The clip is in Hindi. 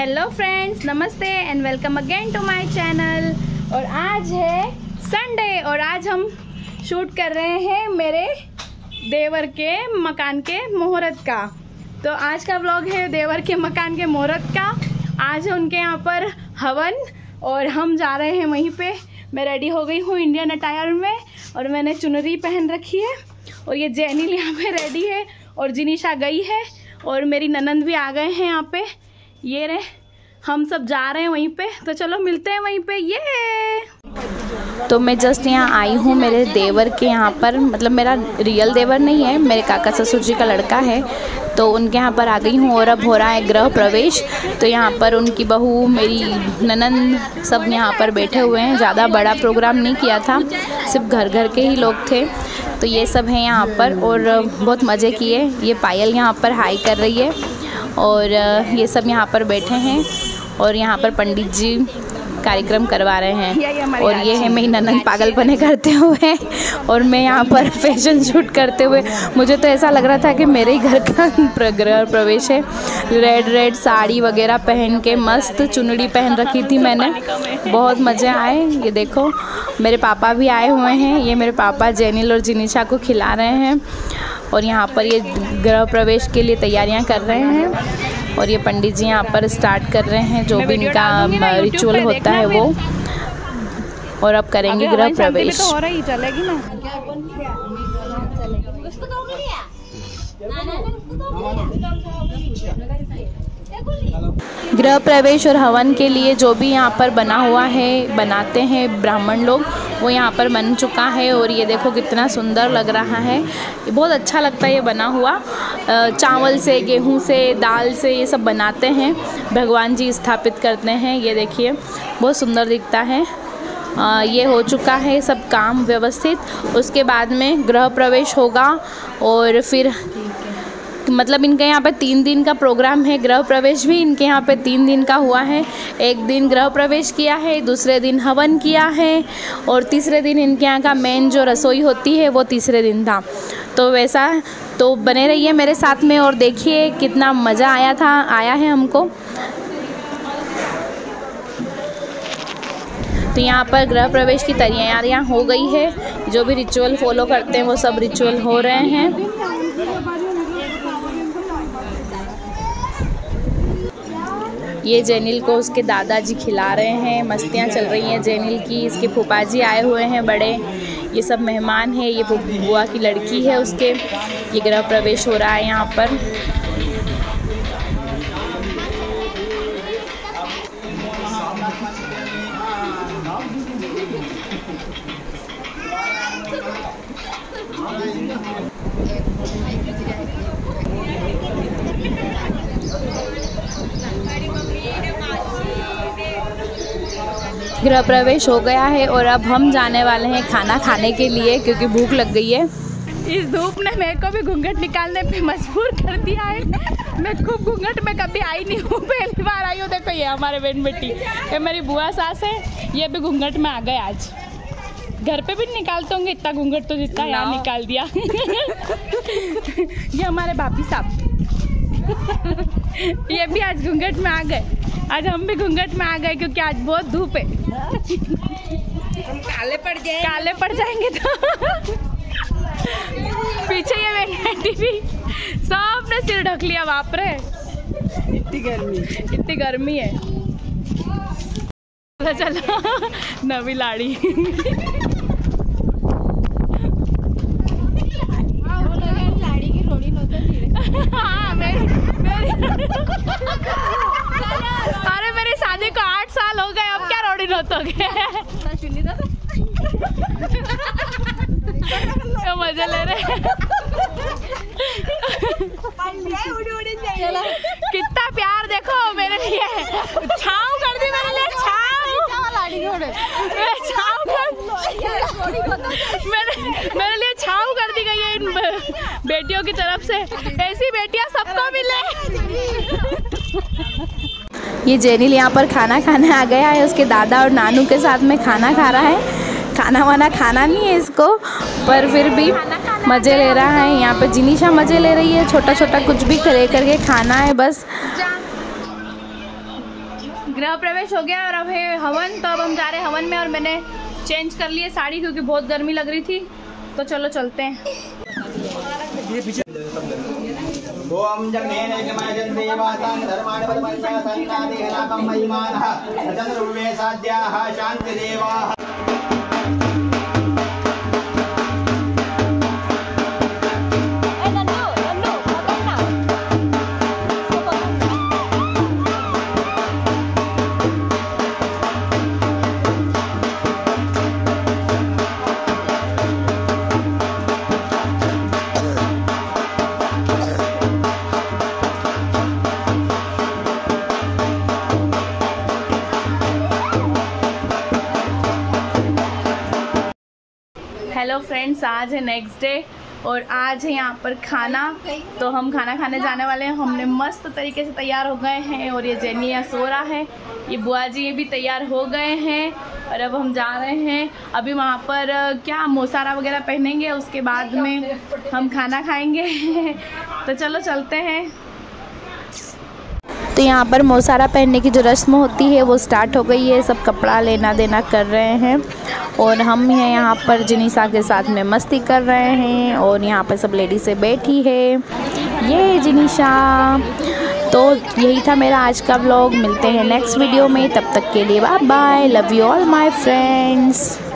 हेलो फ्रेंड्स, नमस्ते and welcome again to my channel. और आज है संडे और आज हम शूट कर रहे हैं मेरे देवर के मकान के मुहूर्त का। तो आज का व्लॉग है देवर के मकान के मुहूर्त का। आज है उनके यहाँ पर हवन और हम जा रहे हैं वहीं पे। मैं रेडी हो गई हूँ इंडियन अटायर में और मैंने चुनरी पहन रखी है और ये जैनिल यहाँ पे रेडी है और जिनिशा गई है और मेरी ननंद भी आ गए हैं यहाँ पे। ये रहे, हम सब जा रहे हैं वहीं पे। तो चलो मिलते हैं वहीं पे। ये तो मैं जस्ट यहाँ आई हूँ मेरे देवर के यहाँ पर, मतलब मेरा रियल देवर नहीं है, मेरे काका ससुर जी का लड़का है। तो उनके यहाँ पर आ गई हूँ और अब हो रहा है गृह प्रवेश। तो यहाँ पर उनकी बहू, मेरी ननंद सब यहाँ पर बैठे हुए हैं। ज़्यादा बड़ा प्रोग्राम नहीं किया था, सिर्फ घर घर के ही लोग थे। तो ये सब हैं यहाँ पर और बहुत मज़े किए। ये पायल यहाँ पर हाई कर रही है और ये सब यहाँ पर बैठे हैं और यहाँ पर पंडित जी कार्यक्रम करवा रहे हैं। और ये है मेरी ननंद पागलपने करते हुए और मैं यहाँ पर फैशन शूट करते हुए। मुझे तो ऐसा लग रहा था कि मेरे ही घर का गृह प्रवेश है। रेड साड़ी वगैरह पहन के मस्त चुनरी पहन रखी थी मैंने, बहुत मज़े आए। ये देखो मेरे पापा भी आए हुए हैं। ये मेरे पापा जैनिल और जिनिशा को खिला रहे हैं और यहाँ पर ये गृह प्रवेश के लिए तैयारियाँ कर रहे हैं। और ये पंडित जी यहाँ पर स्टार्ट कर रहे हैं जो भी इनका रिचुअल होता है वो। और अब करेंगे गृह प्रवेश। हो रही चलेगी ना। गृह प्रवेश और हवन के लिए जो भी यहाँ पर बना हुआ है, बनाते हैं ब्राह्मण लोग, वो यहाँ पर बन चुका है। और ये देखो कितना सुंदर लग रहा है, ये बहुत अच्छा लगता है ये बना हुआ। चावल से, गेहूं से, दाल से ये सब बनाते हैं, भगवान जी स्थापित करते हैं। ये देखिए बहुत सुंदर दिखता है। ये हो चुका है सब काम व्यवस्थित। उसके बाद में गृह प्रवेश होगा और फिर मतलब इनके यहाँ पे 3 दिन का प्रोग्राम है। गृह प्रवेश भी इनके यहाँ पे 3 दिन का हुआ है। एक दिन गृह प्रवेश किया है, दूसरे दिन हवन किया है और तीसरे दिन इनके यहाँ का मेन जो रसोई होती है वो तीसरे दिन था। तो वैसा तो बने रहिए मेरे साथ में और देखिए कितना मज़ा आया है हमको। तो यहाँ पर गृह प्रवेश की तैयारियाँ हो गई है। जो भी रिचुअल फॉलो करते हैं वो सब रिचुअल हो रहे हैं। ये जैनिल को उसके दादाजी खिला रहे हैं, मस्तियाँ चल रही हैं जैनिल की। इसके फूफा जी आए हुए हैं बड़े, ये सब मेहमान हैं। ये बुआ की लड़की है उसके। ये गृह प्रवेश हो रहा है यहाँ पर। गृह प्रवेश हो गया है और अब हम जाने वाले हैं खाना खाने के लिए क्योंकि भूख लग गई है। इस धूप ने मेरे को भी घूंघट निकालने पे मजबूर कर दिया है। मैं खूब घूंघट में कभी आई नहीं हूँ, पहली बार आई हूँ। देखो ये हमारे बहन बेटी, ये मेरी बुआ सास है, ये भी घूंघट में आ गए आज। घर पे भी निकालते होंगे इतना घूंघट तो जितना यहाँ निकाल दिया। ये हमारे भाभी साहब, ये भी आज घूंघट में आ गए। आज हम भी घूंघट में आ गए क्योंकि आज बहुत धूप है। हम काले पड़ जाएंगे तो पीछे ये बेटी भी सबने सिर ढक लिया। बाप रे इतनी गर्मी है। चलो नवी लाड़ी। हाँ, अरे मेरी शादी को 8 साल हो गए, अब क्या रोड़ी नोतोगे? तो मजा ले रहे हैं। कितना प्यार देखो मेरे लिए, छाव कर दी मेरे लिए, मेरे लिए छाव कर दी गई है इन बेटियों की तरफ से। ऐसी बेटियां सबको मिले। ये जैनिल यहाँ पर खाना खाने आ गया है, उसके दादा और नानू के साथ में खाना खा रहा है। खाना वाना खाना नहीं है इसको, पर फिर भी मज़े ले रहा है। यहाँ पे जिनिशा मज़े ले रही है, छोटा छोटा कुछ भी करे करके खाना है बस। गृह प्रवेश हो गया और अब है हवन। तो अब हम जा रहे हैं हवन में और मैंने चेंज कर ली है साड़ी क्योंकि बहुत गर्मी लग रही थी। तो चलो चलते हैं। ओम जगनेन एकमाजन देवातान धर्माण परमंचा संतादेहनाकं महिमानः चंद्रभुवे साध्याः शांति देवाः। हेलो फ्रेंड्स, आज है नेक्स्ट डे और आज है यहाँ पर खाना। तो हम खाना खाने जाने वाले हैं। हमने मस्त तरीके से तैयार हो गए हैं और ये जेनी यहाँ सो रहा है, ये बुआ जी ये भी तैयार हो गए हैं और अब हम जा रहे हैं। अभी वहाँ पर क्या मोसारा वगैरह पहनेंगे, उसके बाद में हम खाना खाएंगे। तो चलो चलते हैं। तो यहाँ पर मोसारा पहनने की जो रस्म होती है वो स्टार्ट हो गई है। सब कपड़ा लेना देना कर रहे हैं और हम हैं यहाँ पर जिनिसा के साथ में मस्ती कर रहे हैं और यहाँ पर सब लेडीज़ से बैठी है। ये जिनिसा। तो यही था मेरा आज का व्लॉग। मिलते हैं नेक्स्ट वीडियो में, तब तक के लिए bye bye. Love you all my friends.